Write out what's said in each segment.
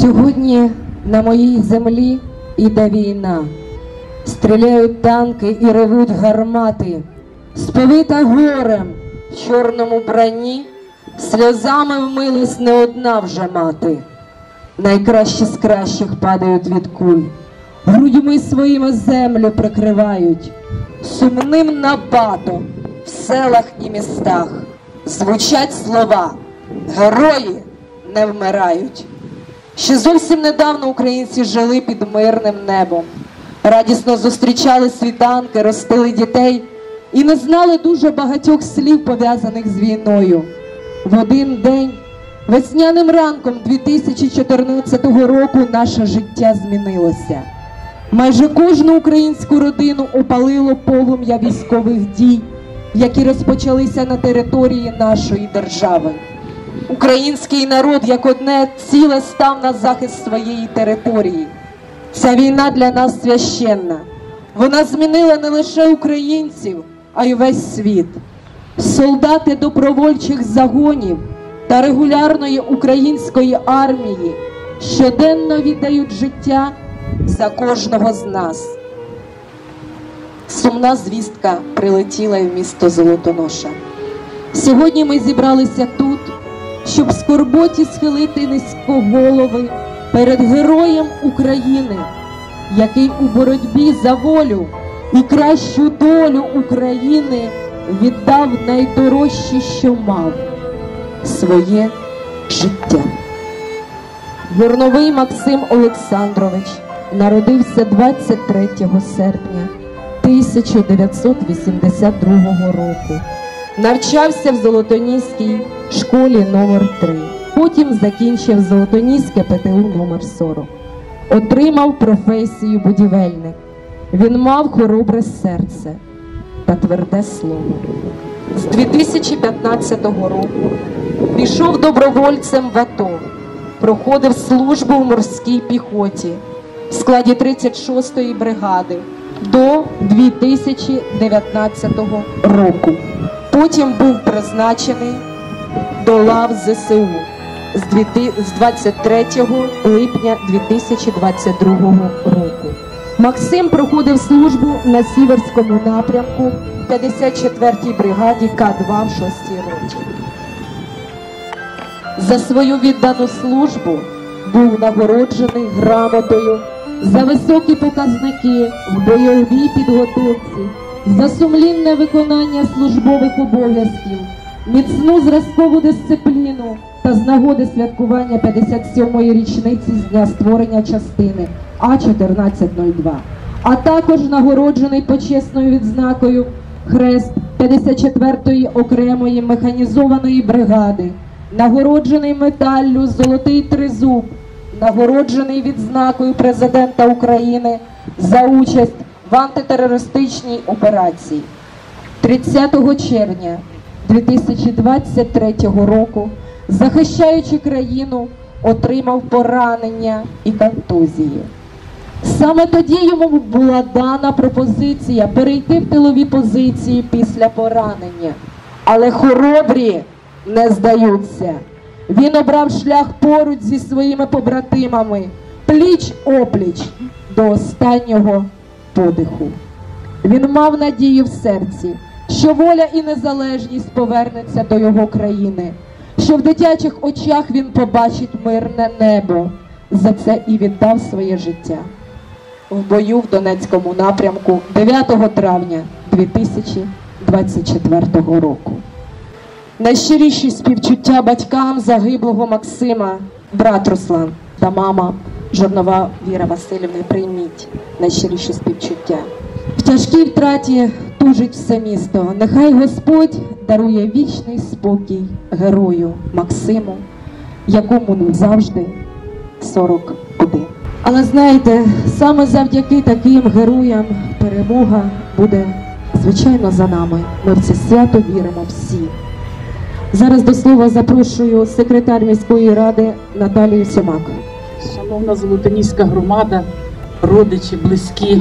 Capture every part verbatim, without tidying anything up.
Сьогодні на моїй землі іде війна. Стріляють танки і ревуть гармати. Сповита горем в чорному бранні, сльозами вмилась не одна вже мати. Найкращі з кращих падають від куль, грудьми своїми землю прикривають. Сумним набатом в селах і містах звучать слова: герої не вмирають. Ще зовсім недавно українці жили під мирним небом, радісно зустрічали світанки, ростили дітей і не знали дуже багатьох слів, пов'язаних з війною. В один день, весняним ранком дві тисячі чотирнадцятого року, наше життя змінилося. Майже кожну українську родину опалило полум'я військових дій, які розпочалися на території нашої держави. Український народ як одне ціле став на захист своєї території. Ця війна для нас священна. Вона змінила не лише українців, а й весь світ. Солдати добровольчих загонів та регулярної української армії щоденно віддають життя за кожного з нас. Сумна звістка прилетіла і в місто Золотоноша. Сьогодні ми зібралися тут, щоб в скорботі схилити низько голови перед героєм України, який у боротьбі за волю і кращу долю України віддав найдорожче, що мав – своє життя. Горновий Максим Олександрович народився двадцять третього серпня тисяча дев'ятсот вісімдесят другого року. Навчався в Золотоніській школі номер три. Потім закінчив Золотоніське пе те у номер сорок. Отримав професію будівельник. Він мав хоробре серце та тверде слово. З дві тисячі п'ятнадцятого року пішов добровольцем в АТО. Проходив службу в морській піхоті в складі тридцять шостої бригади до дві тисячі дев'ятнадцятого року. Потім був призначений до лав зе се у з двадцять третього липня дві тисячі двадцять другого року. Максим проходив службу на Сіверському напрямку в п'ятдесят четвертій бригаді ка два в шостій роті. За свою віддану службу був нагороджений грамотою за високі показники в бойовій підготовці, за сумлінне виконання службових обов'язків, міцну зразкову дисципліну та з нагоди святкування п'ятдесят сьомої річниці з дня створення частини А чотирнадцять нуль два, а також нагороджений почесною відзнакою Хрест п'ятдесят четвертої окремої механізованої бригади, нагороджений медаллю Золотий тризуб, нагороджений відзнакою Президента України за участь в антитерористичній операції. тридцятого червня дві тисячі двадцять третього року, захищаючи країну, отримав поранення і контузії. Саме тоді йому була дана пропозиція перейти в тилові позиції після поранення. Але хоробрі не здаються. Він обрав шлях поруч зі своїми побратимами, пліч-опліч до останнього подиху. Він мав надію в серці, що воля і незалежність повернеться до його країни, що в дитячих очах він побачить мирне небо. За це і віддав своє життя. В бою в Донецькому напрямку дев'ятого травня дві тисячі двадцять четвертого року. Найщиріші співчуття батькам загиблого Максима, брат Руслан та мама Жорнова Віра Васильівна, прийміть найщиріші співчуття. В тяжкій втраті тужить все місто. Нехай Господь дарує вічний спокій герою Максиму, якому завжди сорок один. Але знаєте, саме завдяки таким героям перемога буде, звичайно, за нами. Ми в це свято віримо всі. Зараз до слова запрошую секретар міської ради Наталію Сьомак. Шановна Золотоніська громада, родичі, близькі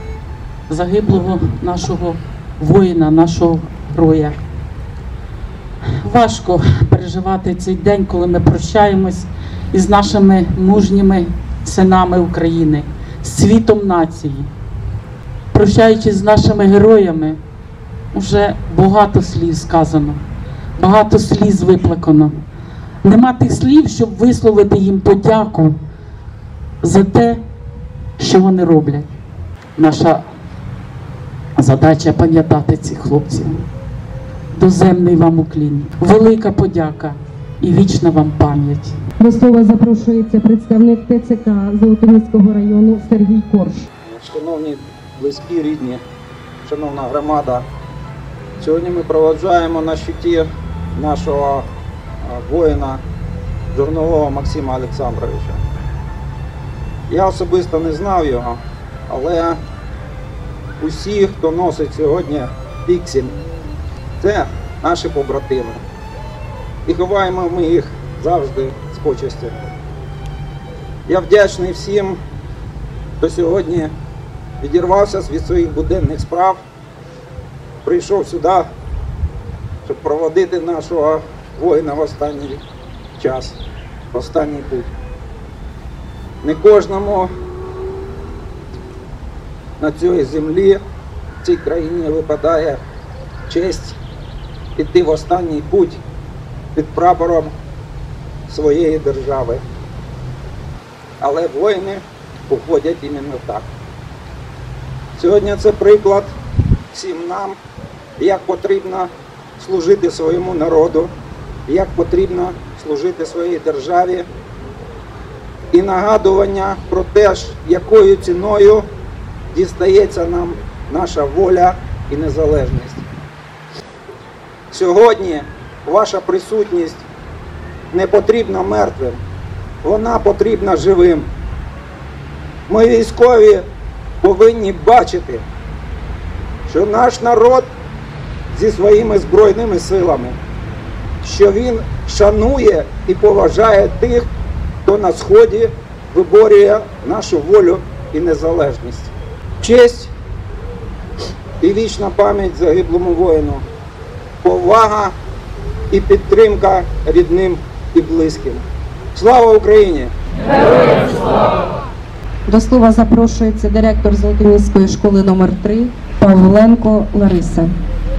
загиблого нашого воїна, нашого героя. Важко переживати цей день, коли ми прощаємось із нашими мужніми синами України, з світом нації. Прощаючись з нашими героями, вже багато слів сказано, багато сліз виплакано. Нема тих слів, щоб висловити їм подяку за те, що вони роблять. Наша задача пам'ятати цих хлопців. Доземний вам уклін, велика подяка і вічна вам пам'ять. До слова запрошується представник Т Ц К Золотоніського району Сергій Корж. Шановні близькі, рідні, шановна громада, сьогодні ми проводжаємо на щиті нашого воїна Журнового Максима Олександровича. Я особисто не знав його, але усі, хто носить сьогодні піксель, це наші побратими. І ховаємо ми їх завжди з почестю. Я вдячний всім, хто сьогодні відірвався від своїх буденних справ, прийшов сюди, щоб проводити нашого воїна в останній час, в останній путь. Не кожному на цій землі, в цій країні випадає честь піти в останній путь під прапором своєї держави. Але воїни уходять іменно так. Сьогодні це приклад всім нам, як потрібно служити своєму народу, як потрібно служити своїй державі, і нагадування про те, якою ціною дістається нам наша воля і незалежність. Сьогодні ваша присутність не потрібна мертвим, вона потрібна живим. Ми, військові, повинні бачити, що наш народ зі своїми збройними силами, що він шанує і поважає тих, хто на Сході виборює нашу волю і незалежність. Честь і вічна пам'ять загиблому воїну, повага і підтримка рідним і близьким. Слава Україні! Героям слава! До слова запрошується директор Золотоніської школи номер три Павленко Лариса.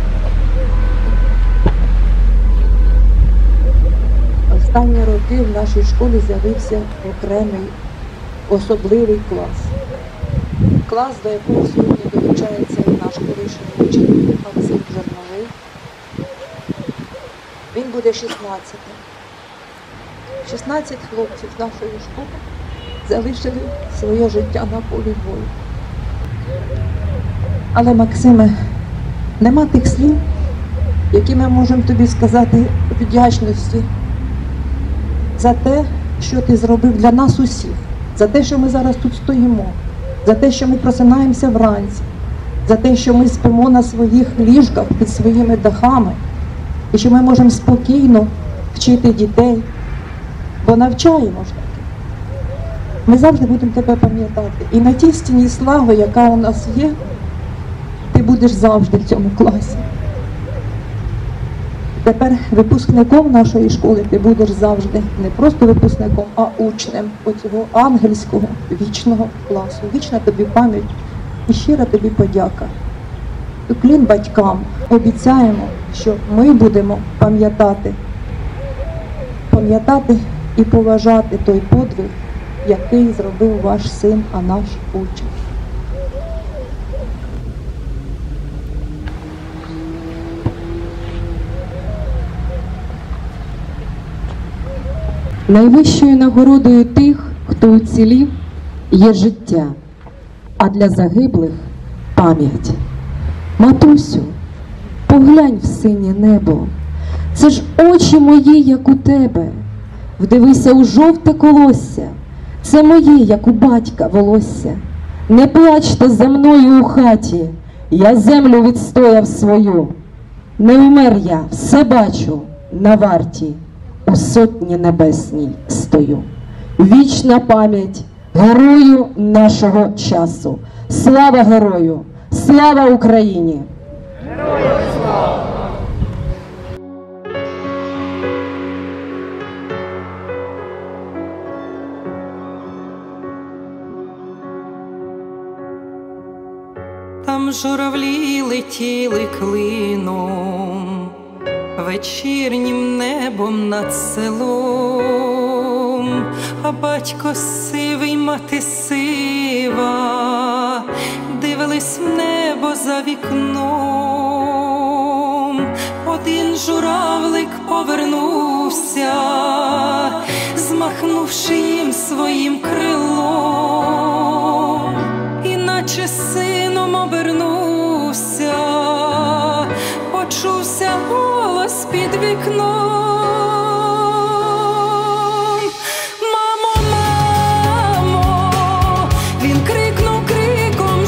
Останні роки в нашій школі з'явився окремий, особливий клас. Клас, до якого сьогодні долучається і наш колишній учень Максим Журновий. Він буде шістнадцятим. шістнадцять хлопців з нашої школи залишили своє життя на полі бою. Але, Максиме, нема тих слів, які ми можемо тобі сказати вдячності за те, що ти зробив для нас усіх, за те, що ми зараз тут стоїмо, за те, що ми просинаємося вранці, за те, що ми спимо на своїх ліжках під своїми дахами, і що ми можемо спокійно вчити дітей, бо навчаємо ж таки. Ми завжди будемо тебе пам'ятати. І на тій стіні слави, яка у нас є, ти будеш завжди в цьому класі. Тепер випускником нашої школи ти будеш завжди не просто випускником, а учнем оцього ангельського вічного класу. Вічна тобі пам'ять і щира тобі подяка. Уклін батькам. Обіцяємо, що ми будемо пам'ятати, пам'ятати і поважати той подвиг, який зробив ваш син, а наш учень. Найвищою нагородою тих, хто уцілів, є життя, а для загиблих – пам'ять. Матусю, поглянь в синє небо, це ж очі мої, як у тебе. Вдивися у жовте колосся, це моє, як у батька, волосся. Не плачте за мною у хаті, я землю відстояв свою. Не вмер я, все бачу, на варті, у сотні небесній стою. Вічна пам'ять герою нашого часу. Слава герою! Слава Україні! Героям слава! Там журавлі летіли клином, вечірнім небом над селом, а батько сивий, мати сива, дивились в небо за вікном. Один журавлик повернувся, змахнувши їм своїм крилом, іначе сином обернувся, почувся голос під вікном. Мамо, мамо, він крикнув криком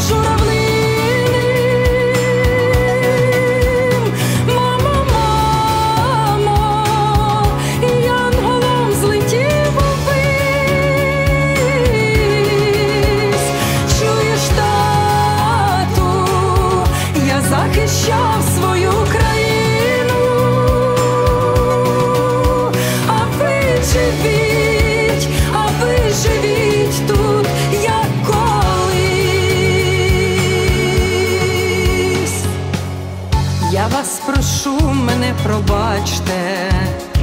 журавлиним. Мамо, мамо, і янголом злетів увись. Чуєш, тату, я захищав свою країну, а ви живіть, а ви живіть тут, як колись. Я вас прошу, мене пробачте,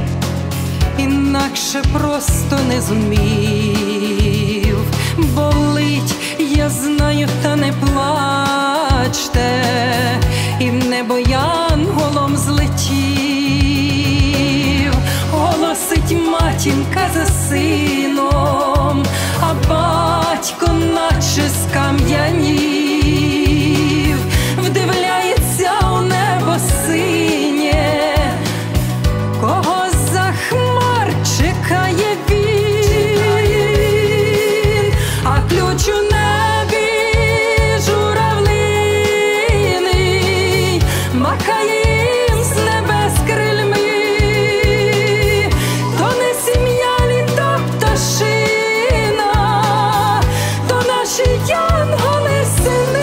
інакше просто не зумів. Болить, я знаю, та не плачте, і в небо янголом злетів. Голосить матінка за сином, а батько наче скам'янів. Вдивляється у небо синє, кого за хмар чекає він, а ключ у небі журавлиний махає їм з небес крильми. То не сім'я лі, то пташина, то наші янголи сини.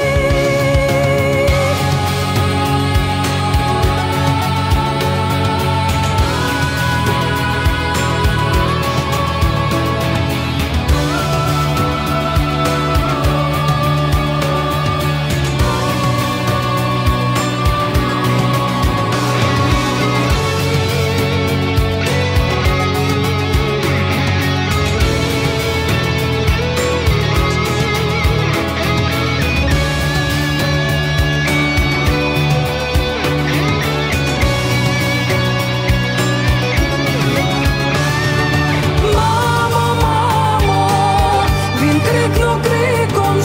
Мамо, мамо, він крикнув криком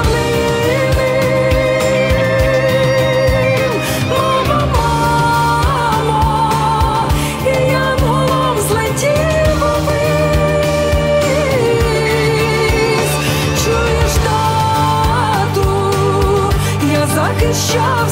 журавлиним. Мамо, мамо, і янголом злетів увись. Чуєш, тату, я захищав